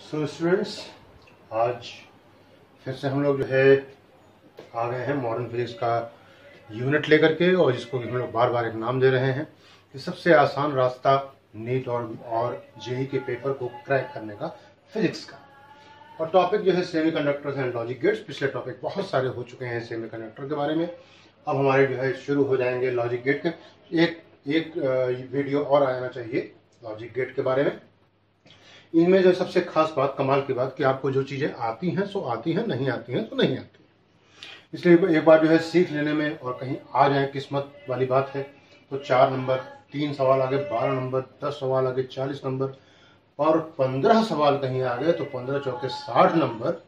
So students, आज फिर से हम लोग जो है आ गए हैं मॉडर्न फिजिक्स का यूनिट लेकर के, और जिसको हम लोग बार बार एक नाम दे रहे हैं कि सबसे आसान रास्ता नीट और जेई के पेपर को क्रैक करने का फिजिक्स का। और टॉपिक जो है सेमीकंडक्टर्स एंड लॉजिक गेट्स। पिछले टॉपिक बहुत सारे हो चुके हैं सेमीकंडक्टर के बारे में। अब हमारे जो है शुरू हो जाएंगे लॉजिक गेट के। एक वीडियो और आना चाहिए लॉजिक गेट के बारे में। इनमें जो सबसे खास बात, कमाल की बात, कि आपको जो चीज़ें आती हैं सो आती हैं, नहीं आती हैं तो नहीं आती। इसलिए एक बार जो है सीख लेने में और कहीं आ जाए किस्मत वाली बात है। तो 4 नंबर, 3 सवाल आगे 12 नंबर, 10 सवाल आगे 40 नंबर, और 15 सवाल कहीं आ गए तो 15 चौके 60 नंबर।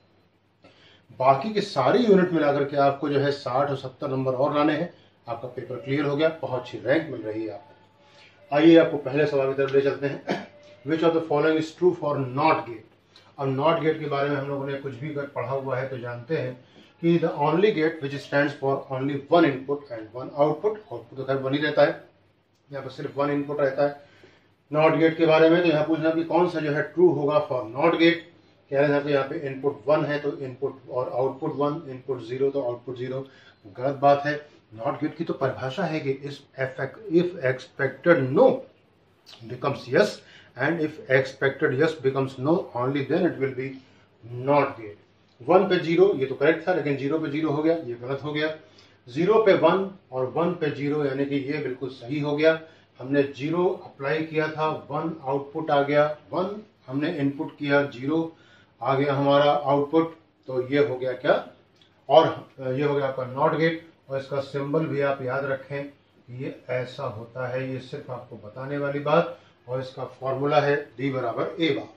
बाकी के सारी यूनिट मिलाकर के आपको जो है 60 और 70 नंबर और लाने हैं। आपका पेपर क्लियर हो गया, बहुत अच्छी रैंक मिल रही है आपको। आइए आपको पहले सवाल की तरफ ले चलते हैं। Which of the following is true for not gate. अब नॉट गेट के बारे में हम लोगों ने कुछ भी पढ़ा हुआ है तो जानते हैं कि the only gate which stands for only one input and one output. Output तो खैर वन ही रहता है, यहाँ पर सिर्फ वन इनपुट रहता है। नॉट गेट के बारे में तो यहाँ पूछना कि कौन सा जो है ट्रू होगा फॉर नॉट गेट। कह रहे हैं कि यहाँ पे इनपुट 1 है तो इनपुट और आउटपुट 1, इनपुट 0 तो आउटपुट 0। गलत बात है। नॉट गेट की तो परिभाषा है कि if expected no becomes yes and if expected yes becomes no, only then it will be not gate। 1 पे 0 ये तो करेक्ट था, लेकिन 0 पे 0 हो गया, ये गलत हो गया। 0 पे 1 और 1 पे 0 यानी कि ये बिल्कुल सही हो गया। हमने 0 अप्लाई किया था, 1 आउटपुट आ गया। 1 हमने इनपुट किया, 0 आ गया हमारा आउटपुट। तो ये हो गया क्या, और ये हो गया आपका नॉट गेट। और इसका सिंबल भी आप याद रखें, ये ऐसा होता है। ये सिर्फ आपको बताने वाली बात, और इसका फॉर्मूला है D बराबर A बार।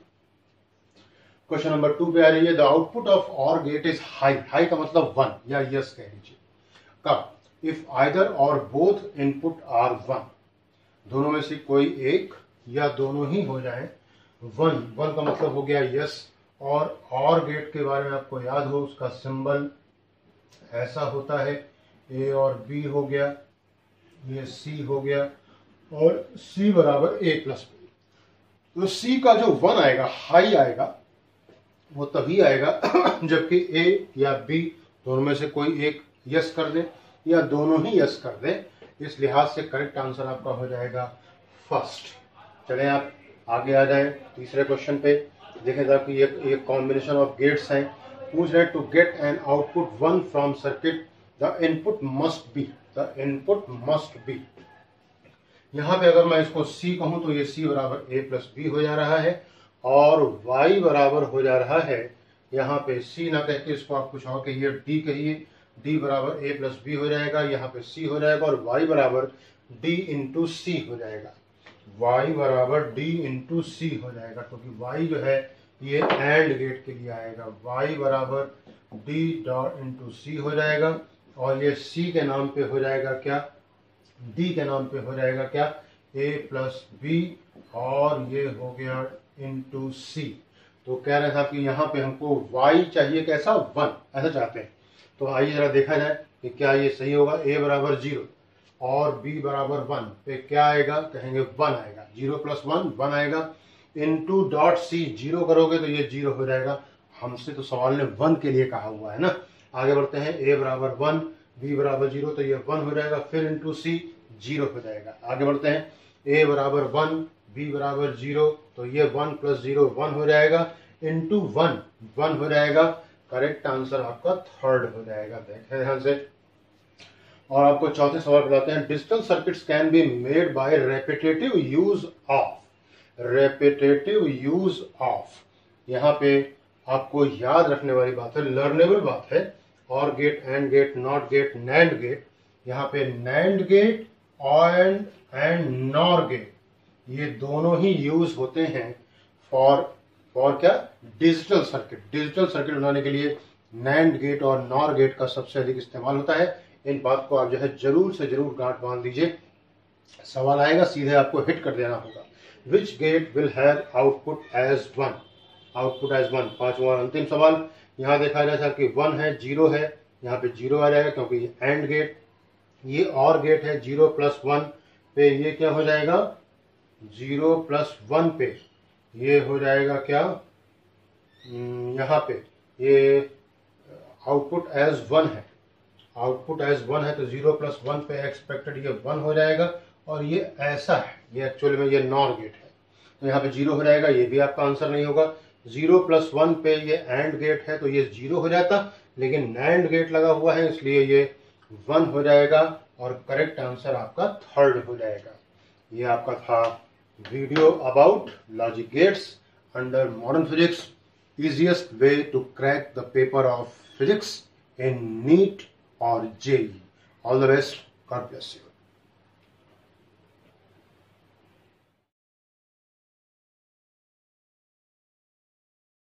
क्वेश्चन नंबर 2 पे आ रही है, the output of or gate is high. High का मतलब 1 या यस कह लीजिए। कब? If either or both input are 1, दोनों में से कोई एक या दोनों ही हो जाए 1। 1 का मतलब हो गया यस। और गेट के बारे में आपको याद हो, उसका सिंबल ऐसा होता है, A और B हो गया, ये C हो गया, और C बराबर A प्लस B। तो C का जो 1 आएगा, हाई आएगा, वो तभी आएगा जबकि A या B दोनों में से कोई एक यस कर दे या दोनों ही यस कर दे। इस लिहाज से करेक्ट आंसर आपका हो जाएगा फर्स्ट। चलें आप आगे आ जाएं तीसरे क्वेश्चन पे। देखें जरा कि ये कॉम्बिनेशन ऑफ गेट्स हैं। पूछ रहे to gate an output 1 from circuit the input must be. The input must be. यहाँ पे अगर मैं इसको C कहूँ तो ये C बराबर A प्लस B हो जा रहा है, और Y बराबर हो जा रहा है, यहाँ पे C ना कह के इसको आप कुछ और कहिए, D कहिए। D बराबर A प्लस B हो जाएगा, यहाँ पे C हो जाएगा, और Y बराबर D इंटू C हो जाएगा। Y बराबर D इंटू C हो जाएगा, क्योंकि Y जो है ये एंड गेट के लिए आएगा। Y बराबर D डॉट इंटू C हो जाएगा, और ये C के नाम पे हो जाएगा क्या, D के नाम पे हो जाएगा क्या, A प्लस B, और ये हो गया इंटू C। तो कह रहे था कि यहाँ पे हमको Y चाहिए कैसा, 1 ऐसा चाहते हैं। तो आइए जरा देखा जाए कि क्या ये सही होगा। A बराबर 0 और B बराबर 1 पे क्या आएगा, कहेंगे 1 आएगा। 0 प्लस 1 आएगा, इंटू डॉट C 0 करोगे तो ये 0 हो जाएगा। हमसे तो सवाल ने 1 के लिए कहा हुआ है ना। आगे बढ़ते हैं। A बराबर 1, B बराबर 0 तो ये 1 हो जाएगा, फिर इंटू C 0 हो जाएगा। आगे बढ़ते हैं। A बराबर 1, B बराबर 0 तो ये 1 प्लस 0 1 हो जाएगा, इंटू 1 हो जाएगा। करेक्ट आंसर आपका थर्ड हो जाएगा। देखें ध्यान से। और आपको चौथे सवाल बताते हैं। Digital circuits can be made by repetitive use of. Repetitive use of, यहाँ पे आपको याद रखने वाली बात है, लर्नेबल बात है। और gate, and gate, not gate, NAND gate. यहाँ पे NAND gate and NOR gate, ये दोनों ही यूज होते हैं फॉर क्या, डिजिटल सर्किट। डिजिटल सर्किट बनाने के लिए नैंड गेट और नॉर गेट का सबसे अधिक इस्तेमाल होता है। इन बात को आप जो है जरूर से जरूर गांठ बांध दीजिए। सवाल आएगा सीधे आपको हिट कर देना होगा। Which gate will have output as 1। Output as 1, पांचवा और अंतिम सवाल। यहाँ देखा जाए कि 1 है, 0 है, यहाँ पे 0 आ जाएगा क्योंकि ये एंड गेट। ये और गेट है, 0 प्लस 1 पे ये क्या हो जाएगा, 0 प्लस 1 पे ये हो जाएगा क्या, यहाँ पे ये आउटपुट एज 1 है, आउटपुट एज 1 है तो 0 + 1 पे एक्सपेक्टेड ये 1 हो जाएगा, और ये ऐसा है, ये एक्चुअली में ये नॉर गेट है तो यहाँ पे 0 हो जाएगा, ये भी आपका आंसर नहीं होगा। 0 + 1 पे ये एंड गेट है तो ये 0 हो जाता, लेकिन नैंड गेट लगा हुआ है इसलिए ये 1 हो जाएगा, और करेक्ट आंसर आपका 3rd हो जाएगा। ये आपका था video about logic gates under modern physics, easiest way to crack the paper of physics in NEET or JEE. All the best. God bless you.